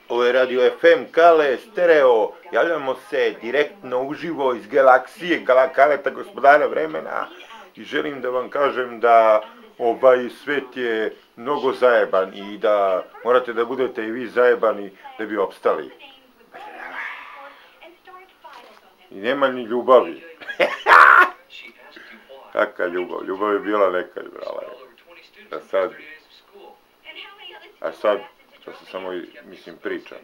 Ovo je radio FM Kale Stereo, javljamo se direktno uživo iz galaksije Kaleta gospodara vremena i želim da vam kažem da ovaj svet je mnogo zajeban i da morate da budete i vi zajebani da bi opstali. I nema ni ljubavi. Kakva ljubav? Ljubav je bila nekad, brala. A sad, to se samo, mislim, pričam.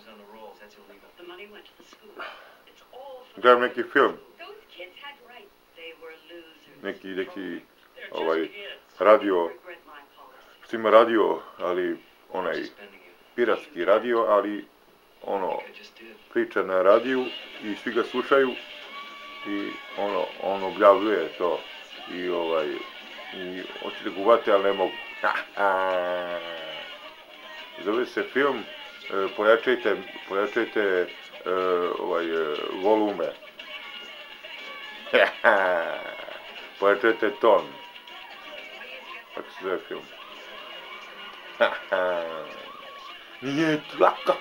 Gledam neki film. Neki, radio, što ima radio, ali onaj piratski radio, ali priča na radiju i svi ga slušaju i on objavljuje to i hoće da guvate, ali ne mogu. Zove se film, pojačajte volume. Pojačajte ton. Tako se zove film. Nije lako.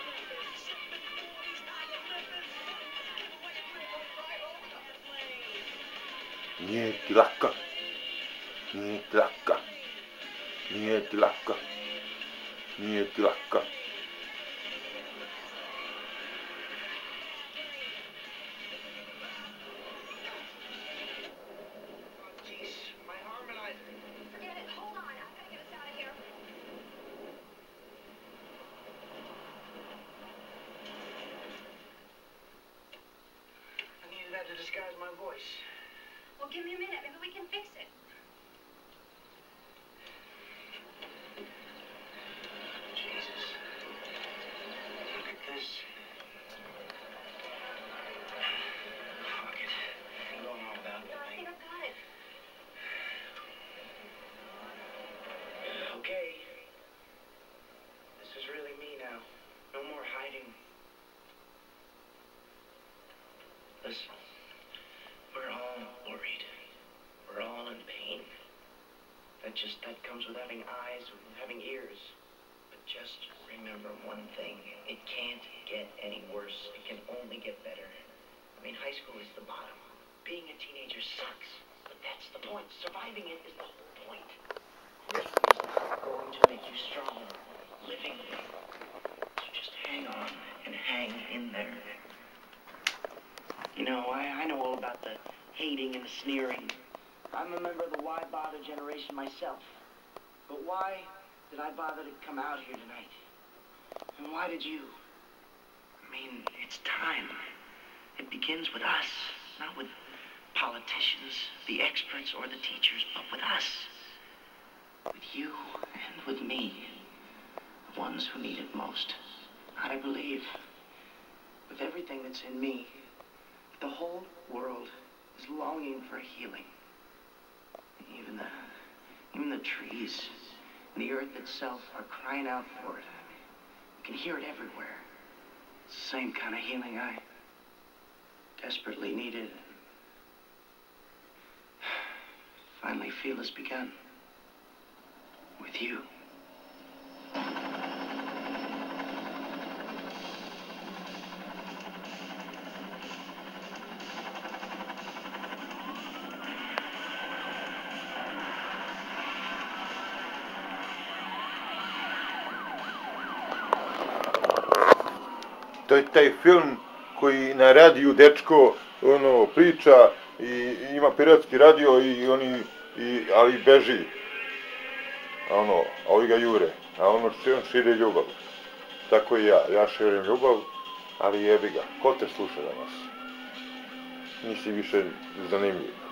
Nije ti lako. Nije ti lako. Nije ti lako. Nije ti lako. To disguise my voice. Well, give me a minute. Maybe we can fix it. Jesus. Look at this. Fuck it. I'm going on without No, I think I've got it. Okay. This is really me now. No more hiding. Listen. We're all worried. We're all in pain. That comes with having eyes, with having ears. But just remember one thing. It can't get any worse. It can only get better. I mean, high school is the bottom. Being a teenager sucks. But that's the point. Surviving it is the whole point. This is not going to make you stronger. Living it. So just hang on and hang in there. You know, I know all about the hating and the sneering. I'm a member of the Why Bother generation myself. But why did I bother to come out here tonight? And why did you? I mean, it's time. It begins with us, not with politicians, the experts, or the teachers, but with us. With you and with me. The ones who need it most. I believe, with everything that's in me, the whole world is longing for healing. Even the trees and the earth itself are crying out for it. You can hear it everywhere. It's the same kind of healing I desperately needed. Finally feel has begun. With you. To je taj film koji na radiju dečko priča i ima piratski radio ali beži. A ovi ga jure. A on širi ljubav. Tako i ja širim ljubav, ali jebi ga. Ko te sluša danas? Nisi više zanimljiv.